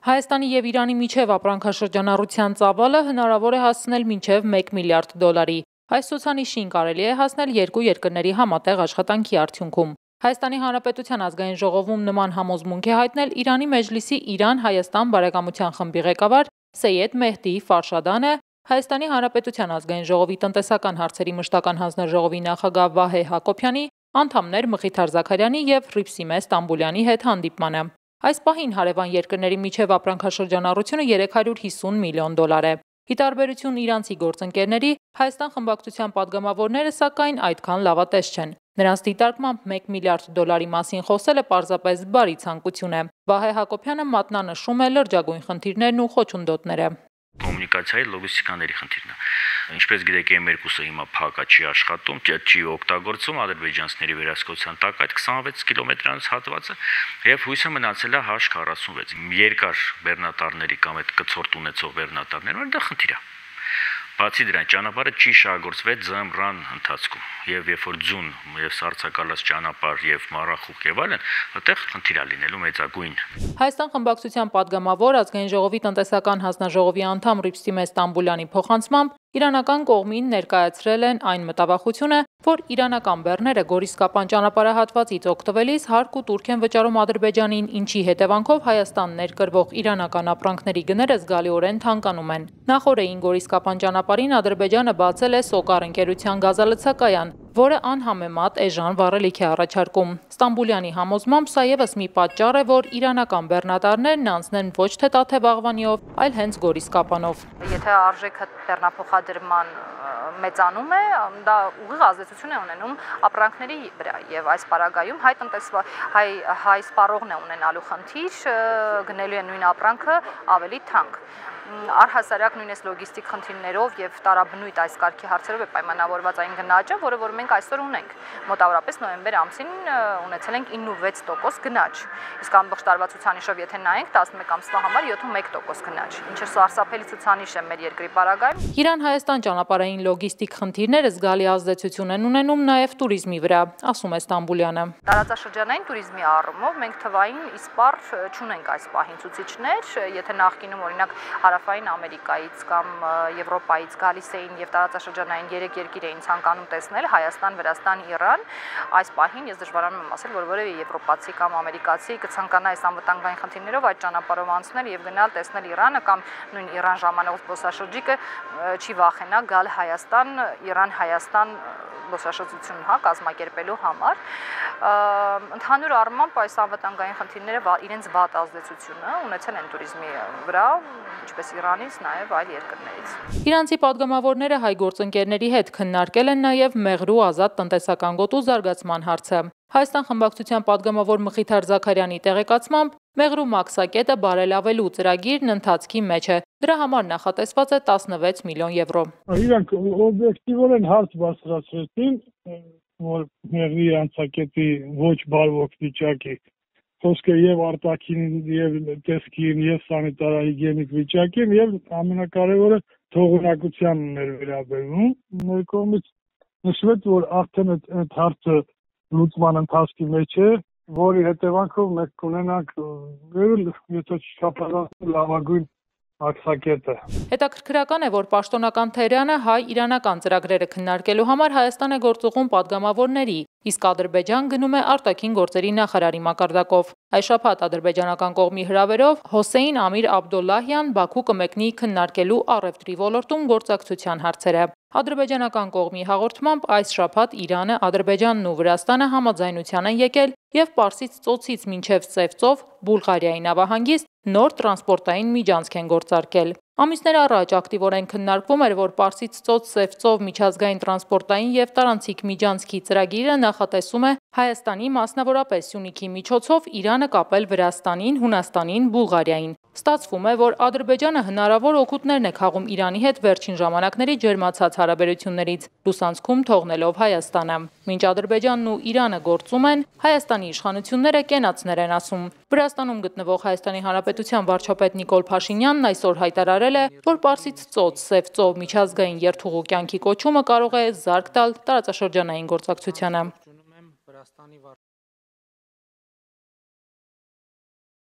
Հայաստանի և Իրանի միջև ապրանքաշրջանառության ծավալը հնարավոր է հասնել մինչև 1 միլիարդ դոլարի։ Այս ցուցանիշին կարելի է հասնել երկու երկրների համատեղ աշխատանքի արդյունքում։ Հայաստանի Հանրապետության ազգային ժողովում նման համոզմունք է հայտնել Իրանի Մեջլիսի Իրան-Հայաստան բարեկամության խմբի ղեկավար Սեյեդ Մեհդի Ֆարշադանը, Հայաստանի Հանրապետության ազգային ժողովի տնտեսական հարցերի մշտական հանձնաժողովի նախագահ Վահե Հակոբյանի, անդամներ Մխիթար Զաքարյանի և Ռիփսիմե Ստամբուլյանի հետ հանդիպմանը։ Այս պահին հարևան երկրների միջև ապրանքաշրջանառությունը 350 միլիոն դոլար է։ Ի տարբերություն իրանցի գործընկերների, Հայաստան խմբակցության падգամավորները սակայն այդքան լավատես չեն։ Նրանց դիտարկմամբ 1 միլիարդ դոլարի մասին խոսելը պարզապես բարի ցանկություն է։ Վահե Հակոբյանը մատնանշում է լրջագույն խնդիրներն ու խոչընդոտները։ Կոմունիկացիայի լոգիստիկաների խնդիրն է։ Ինչպես գիտեք, M2-ը հիմա փակա չի աշխատում, չի օգտագործում ադրբեջանցիների վերահսկողության տակ այդ 26 կիլոմետրանոց հատվածը եւ հույսը մնացել է H46։ Երկար բեռնատարների կամ այդ կցորդ ունեցող բեռնատարներ, դա խնդիր է։ Բացի դրան, ճանապարհը չի շահագործվել ձմռան ընթացքում եւ երբ որ ձուն եւ սառցակալած ճանապարհ եւ մառախուղ եւ այլն, այդտեղ խնդիր է լինելու մեծագույն։ Հայաստան խմբակցության падգամավոր ազգային ժողովի տնտեսական հանձնաժողովի անդամ Ռիփսիմե Ստամբուլյանի փոխանցմամբ իրանական կողմին ներկայացրել են այն մտավախությունը, որ իրանական բեռները Գորիսկապան ճանապարհահատվածից օգտվելիս հարկ ու տուրք են վճարում Ադրբեջանին, ինչի հետևանքով Հայաստան ներկրվող իրանական ապրանքների գները զգալիորեն թանկանում են։ Նախորդին Գորիսկապան ճանապարհին Ադրբեջանը բացել է Սոկար ընկերության գազալցակայան, որը անհամեմատ էժան վառելիք է առաջարկում։ Ստամբուլյանի համոզմամբ սա ևս մի պատճառ է, որ իրանական բեռնատարներն անցնեն ոչ թե Տաթև Աղվանիով, այլ հենց Գորիսկապանով։ Եթե արժեքը բեռնափոխադրման մեծանում է, դա ուղիղ ազդեցություն է ունենում ապրանքների վրա եւ այս պարագայում հայ սպառողն է ունենալու խնդիր, գնելու է նույն ապրանքը ավելի թանկ։ Առհասարակ նույնիսկ լոգիստիկ խնդիրներով եւ տարաբնույթ այս կարգի հարցերով է պայմանավորված այն գնաճը, որը որ մենք այսօր ունենք։ Մոտավորապես նոյեմբեր ամսին ունեցել ենք 9.6% գնաճ։ Իսկ ամբողջ տարվա ցուցանիշով եթե նայենք 11 ամսվա համար 7.1% գնաճ, ինչը սարսափելի ցուցանիշ է մեր երկրի պարագայում։ Իրան-Հայաստան ճանապարհային լոգիստիկ խնդիրները զգալի ազդեցություն են ունենում նաեւ туриզմի վրա, ասում է Ստամբուլյանը։ Տարածաշրջանային туриզմի առումով մենք թվային իսպառ չունենք այս պահին ցուցիչներ, եթե նախկինում օրինակ Հարավային Ամերիկայից կամ Եվրոպայից գալիս էին եւ տարածաշրջանային 3 երկիր էին ցանկանում տեսնել Հայաստան, Վրաստան, Իրան, այս պահին ես դժվարանում եմ ասել, որ որևէ եվրոպացի կամ ամերիկացի կցանկանա այս անվտանգային խնդիրներով այդ ճանապարհով անցնել եւ գնալ տեսնել Իրանը կամ նույն Իրան ժամանող զբոսաշրջիկը չի վախենա գալ Հայաստան, Իրան-Հայաստան զբոսաշրջություն կազմակերպելու համար։ Ընդհանուր առմամբ այս անվտանգային խնդիրները իրենց վատ ազդեցությունը ունեցել են туриզմի վրա, ինչպես Իրանից, նաև այլ երկրներից։ Իրանցի падգամավորները հայ գործընկերների հետ քննարկել են նաև Մեղրու ազատ տնտեսական գոտու զարգացման հարցը։ Հայաստան խմբակցության падգամավոր Մխիթար Զաքարյանի տեղեկացմամբ Մեղրու մաքսակետը բարելավելու ծրագիրն ընթացքի մեջ է։ Դրա համար նախատեսված է 16 միլիոն եվրո։ Իրանք օբյեկտիվորեն հարց բարձրացրեցին, որ Մեղրի անցակետի ոչ բարվոք վիճակի խոսքը եւ արտաքին եւ տեսքին եւ սանիտարահիգիենիկ վիճակին եւ ամենակարևորը թողունակությանն էր վերաբերվում։ Մեր կողմից նշվեց, որ արդեն այդ հարցը լուծման ընթացքի մեջ է, որի հետևանքով մենք կունենանք եթե չափազանց լավագույն մաքսակետը։ Հետաքրքրական է, որ պաշտոնական Թեհրանը հայ-իրանական ծրագրերը քննարկելու համար Հայաստան է գործուղում падգամավորների, իսկ Ադրբեջան գնում է արտաքին գործերի նախարարի մակարդակով։ Այս շաբաթ ադրբեջանական կողմի հրավերով Հոսեյն Ամիր Աբդոլլահյան Բաքու կմեկնի քննարկելու առևտրի ոլորտում գործակցության հարցերը։ Ադրբեջանական կողմի հաղորդմամբ այս շաբաթ Իրանը, Ադրբեջանն ու Վրաստանը համաձայնության են եկել եւ Պարսից ծոցից մինչեւ Սևծով Բուլղարիայի նավահանգիստ նոր տրանսպորտային միջանցք են գործարկել։ Ամիսներ առաջ ակտիվորեն քննարկվում էր, որ Պարսից ծոց-Սևծով միջազգային տրանսպորտային եւ տարանցիկ միջանցքի ծրագիրը նախատեսում է Հայաստանի, մասնավորապես Սյունիքի միջոցով Իրանը կապել Վրաստանին, Հունաստանին, Բուլղարիային։ Ստացվում է, որ Ադրբեջանը հնարավոր օգուտներն է քաղում Իրանի հետ վերջին ժամանակների ջերմացած հարաբերություններից, լուսանցքում թողնելով Հայաստանը։ Մինչ Ադրբեջանն ու Իրանը գործում են, Հայաստանի իշխանությունները կենացներ են ասում։ Վրաստանում գտնվող Հայաստանի Հանրապետության վարչապետ Նիկոլ Փաշինյանն այսօր հայտարարել է, որ Պարսից ծոց-Սևծով միջազգային երթուղու կյանքի կոչումը կարող է զարկ տալ տարածաշրջանային գործակցությանը։